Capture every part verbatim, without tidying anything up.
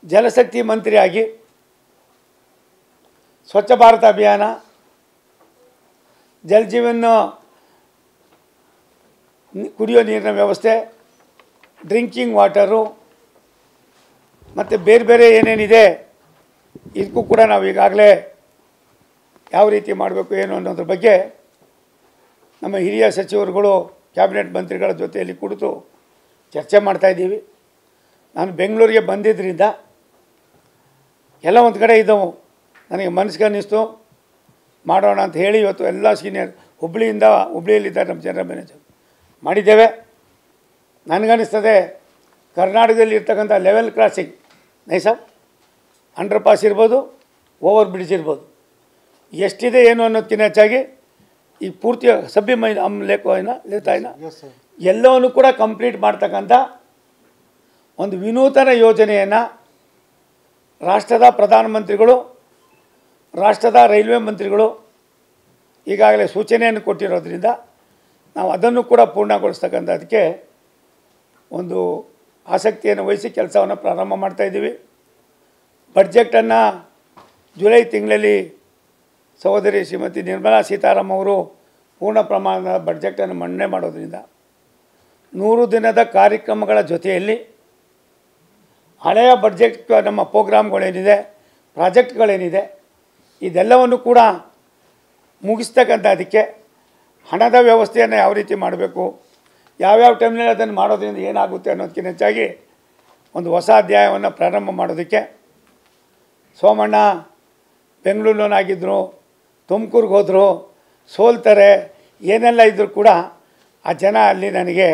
ಜಲಶಕ್ತಿ ಮಂತ್ರಿಯಾಗಿ ಸ್ವಚ್ಛ ಭಾರತ ಅಭಿಯಾನ, ಜಲ್ ಜೀವನ್ ಕುಡಿಯೋ ನೀರಿನ ವ್ಯವಸ್ಥೆ, ಡ್ರಿಂಕಿಂಗ್ ವಾಟರು ಮತ್ತು ಬೇರೆ ಬೇರೆ ಏನೇನಿದೆ ಇದಕ್ಕೂ ಕೂಡ ನಾವು ಈಗಾಗಲೇ ಯಾವ ರೀತಿ ಮಾಡಬೇಕು ಏನು ಅನ್ನೋದ್ರ ಬಗ್ಗೆ ನಮ್ಮ ಹಿರಿಯ ಸಚಿವರುಗಳು ಕ್ಯಾಬಿನೆಟ್ ಮಂತ್ರಿಗಳ ಜೊತೆಯಲ್ಲಿ ಕುಳಿತು ಚರ್ಚೆ ಮಾಡ್ತಾಯಿದ್ದೀವಿ. ನಾನು ಬೆಂಗಳೂರಿಗೆ ಬಂದಿದ್ದರಿಂದ ಎಲ್ಲ ಒಂದು ಕಡೆ ಇದ್ದವು, ನನಗೆ ಮನಸ್ಸಿಗೆ ಅನ್ನಿಸ್ತು ಮಾಡೋಣ ಅಂತ ಹೇಳಿ ಇವತ್ತು ಎಲ್ಲ ಸೀನಿಯರ್ ಹುಬ್ಬಳ್ಳಿಯಿಂದ ಹುಬ್ಬಳ್ಳಿಯಲ್ಲಿದ್ದಾರೆ ನಮ್ಮ ಜನರಲ್ ಮ್ಯಾನೇಜರ್ ಮಾಡಿದ್ದೇವೆ. ನನಗನ್ನಿಸ್ತದೆ ಕರ್ನಾಟಕದಲ್ಲಿ ಇರ್ತಕ್ಕಂಥ ಲೆವೆಲ್ ಕ್ರಾಸಿಂಗ್ ನೈಸ ಅಂಡರ್ ಪಾಸ್ ಇರ್ಬೋದು, ಓವರ್ ಬ್ರಿಡ್ಜ್ ಇರ್ಬೋದು, ಎಷ್ಟಿದೆ ಏನು ಅನ್ನೋದಕ್ಕಿಂತ ಹೆಚ್ಚಾಗಿ ಈ ಪೂರ್ತಿ ಸಭ್ಯ ಮೈ ನಮ್ಮ ಲೇಖನ ಲೇತಾಯಿನ ಎಲ್ಲವನ್ನು ಕೂಡ ಕಂಪ್ಲೀಟ್ ಮಾಡ್ತಕ್ಕಂಥ ಒಂದು ವಿನೂತನ ಯೋಜನೆಯನ್ನು ರಾಷ್ಟ್ರದ ಪ್ರಧಾನಮಂತ್ರಿಗಳು, ರಾಷ್ಟ್ರದ ರೈಲ್ವೆ ಮಂತ್ರಿಗಳು ಈಗಾಗಲೇ ಸೂಚನೆಯನ್ನು ಕೊಟ್ಟಿರೋದ್ರಿಂದ ನಾವು ಅದನ್ನು ಕೂಡ ಪೂರ್ಣಗೊಳಿಸ್ತಕ್ಕಂಥದ್ದಕ್ಕೆ ಒಂದು ಆಸಕ್ತಿಯನ್ನು ವಹಿಸಿ ಕೆಲಸವನ್ನು ಪ್ರಾರಂಭ ಮಾಡ್ತಾಯಿದ್ದೀವಿ. ಬಡ್ಜೆಟನ್ನು ಜುಲೈ ತಿಂಗಳಲ್ಲಿ ಸಹೋದರಿ ಶ್ರೀಮತಿ ನಿರ್ಮಲಾ ಸೀತಾರಾಮನ್ ಅವರು ಪೂರ್ಣ ಪ್ರಮಾಣದ ಬಡ್ಜೆಟನ್ನು ಮಂಡನೆ ಮಾಡೋದ್ರಿಂದ ನೂರು ದಿನದ ಕಾರ್ಯಕ್ರಮಗಳ ಜೊತೆಯಲ್ಲಿ ಹಳೆಯ ಬಡ್ಜೆಟ್ ನಮ್ಮ ಪ್ರೋಗ್ರಾಮ್ಗಳೇನಿದೆ, ಪ್ರಾಜೆಕ್ಟ್ಗಳೇನಿದೆ ಇದೆಲ್ಲವನ್ನು ಕೂಡ ಮುಗಿಸ್ತಕ್ಕಂಥದ್ದಕ್ಕೆ ಹಣದ ವ್ಯವಸ್ಥೆಯನ್ನು ಯಾವ ರೀತಿ ಮಾಡಬೇಕು, ಯಾವ್ಯಾವ ಟೈಮ್ನಲ್ಲಿ ಅದನ್ನು ಮಾಡೋದ್ರಿಂದ ಏನಾಗುತ್ತೆ ಅನ್ನೋದಕ್ಕಿಂತ ಹೆಚ್ಚಾಗಿ ಒಂದು ಹೊಸ ಅಧ್ಯಾಯವನ್ನು ಪ್ರಾರಂಭ ಮಾಡೋದಕ್ಕೆ ಸೋಮಣ್ಣ ಬೆಂಗಳೂರಿನವನಾಗಿದ್ದರು, ತುಮಕೂರಿಗೆ ಹೋದರು, ಸೋಲ್ತಾರೆ, ಏನೆಲ್ಲ ಇದ್ದರೂ ಕೂಡ ಆ ಜನ ಅಲ್ಲಿ ನನಗೆ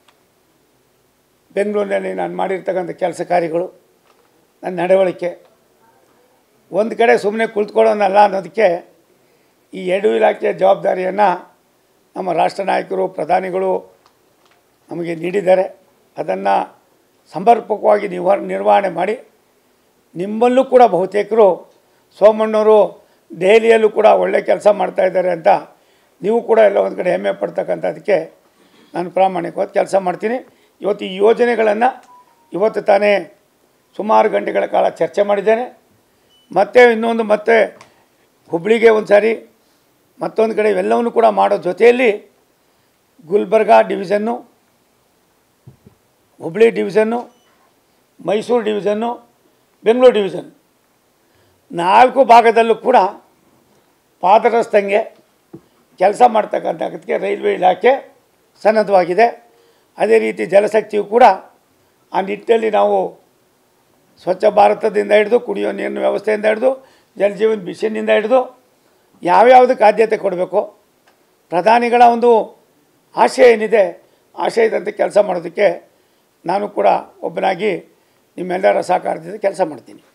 ಬೆಂಗಳೂರಿನಲ್ಲಿ ನಾನು ಮಾಡಿರ್ತಕ್ಕಂಥ ಕೆಲಸ ಕಾರ್ಯಗಳು, ನನ್ನ ನಡವಳಿಕೆ ಒಂದು ಕಡೆ ಸುಮ್ಮನೆ ಕುಳಿತುಕೊಳ್ಳೋನಲ್ಲ ಅನ್ನೋದಕ್ಕೆ ಈ ಎರಡು ಇಲಾಖೆಯ ಜವಾಬ್ದಾರಿಯನ್ನು ನಮ್ಮ ರಾಷ್ಟ್ರ ನಾಯಕರು, ಪ್ರಧಾನಿಗಳು ನಮಗೆ ನೀಡಿದ್ದಾರೆ. ಅದನ್ನು ಸಮರ್ಪಕವಾಗಿ ನಿವಾರ ನಿರ್ವಹಣೆ ಮಾಡಿ ನಿಮ್ಮಲ್ಲೂ ಕೂಡ ಬಹುತೇಕರು ಸೋಮಣ್ಣವರು ದೆಹಲಿಯಲ್ಲೂ ಕೂಡ ಒಳ್ಳೆ ಕೆಲಸ ಮಾಡ್ತಾಯಿದ್ದಾರೆ ಅಂತ ನೀವು ಕೂಡ ಎಲ್ಲ ಒಂದು ಕಡೆ ಹೆಮ್ಮೆ ಪಡ್ತಕ್ಕಂಥದ್ದಕ್ಕೆ ನಾನು ಪ್ರಾಮಾಣಿಕವಾಗಿ ಕೆಲಸ ಮಾಡ್ತೀನಿ. ಇವತ್ತು ಈ ಯೋಜನೆಗಳನ್ನು ಇವತ್ತು ತಾನೇ ಸುಮಾರು ಗಂಟೆಗಳ ಕಾಲ ಚರ್ಚೆ ಮಾಡಿದ್ದೇನೆ. ಮತ್ತೆ ಇನ್ನೊಂದು ಮತ್ತೆ ಹುಬ್ಬಳ್ಳಿಗೆ ಒಂದು ಸಾರಿ ಮತ್ತೊಂದು ಕಡೆ ಇವೆಲ್ಲವನ್ನು ಕೂಡ ಮಾಡೋ ಜೊತೆಯಲ್ಲಿ ಗುಲ್ಬರ್ಗಾ ಡಿವಿಷನ್ನು, ಹುಬ್ಬಳ್ಳಿ ಡಿವಿಷನ್ನು, ಮೈಸೂರು ಡಿವಿಷನ್ನು, ಬೆಂಗಳೂರು ಡಿವಿಷನ್ ನಾಲ್ಕು ಭಾಗದಲ್ಲೂ ಕೂಡ ಪಾದರಸ್ತಂಗೆ ಕೆಲಸ ಮಾಡ್ತಕ್ಕಂಥದ್ದಕ್ಕೆ ರೈಲ್ವೆ ಇಲಾಖೆ ಸನ್ನದ್ಧವಾಗಿದೆ. ಅದೇ ರೀತಿ ಜಲಶಕ್ತಿಯು ಕೂಡ ಆ ನಿಟ್ಟಿನಲ್ಲಿ ನಾವು ಸ್ವಚ್ಛ ಭಾರತದಿಂದ ಹಿಡಿದು ಕುಡಿಯೋ ನೀರಿನ ವ್ಯವಸ್ಥೆಯಿಂದ ಹಿಡಿದು ಜಲ್ ಜೀವನ್ ಮಿಷನ್ನಿಂದ ಹಿಡಿದು ಯಾವ್ಯಾವುದಕ್ಕೆ ಆದ್ಯತೆ ಕೊಡಬೇಕು, ಪ್ರಧಾನಿಗಳ ಒಂದು ಆಶಯ ಏನಿದೆ ಆಶಯದಂತೆ ಕೆಲಸ ಮಾಡೋದಕ್ಕೆ ನಾನು ಕೂಡ ಒಬ್ಬನಾಗಿ ನಿಮ್ಮೆಲ್ಲರ ಸಹಕಾರದಿಂದ ಕೆಲಸ ಮಾಡ್ತೀನಿ.